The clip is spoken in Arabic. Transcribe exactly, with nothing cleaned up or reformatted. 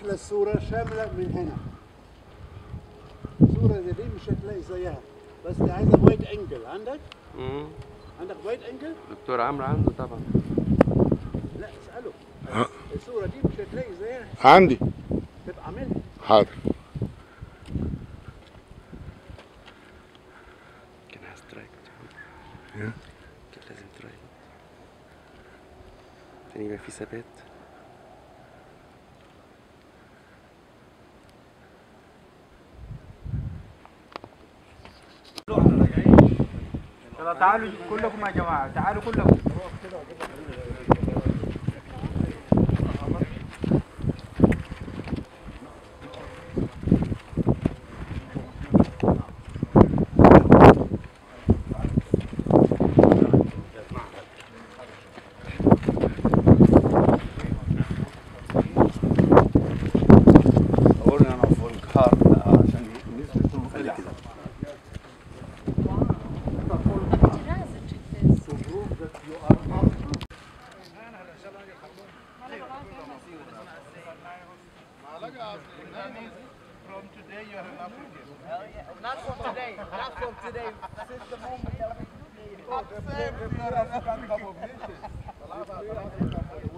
احلى الصوره شامله من هنا. الصوره زي دي مش هتلاقي زيها، بس دي عايزه وايد انجل. عندك؟ امم عندك وايد انجل؟ دكتور عمرو عنده طبعا. لا اساله. الصوره دي مش هتلاقي زيها. عندي. تبقى اعملها. حاضر. كان عايز ترايك. كان لازم ترايك عشان يبقى في ثبات. يلا تعالوا كلكم يا جماعه، تعالوا كلكم. From today you have enough with you. Hell yeah. Not from today. Not from today. Since the moment that we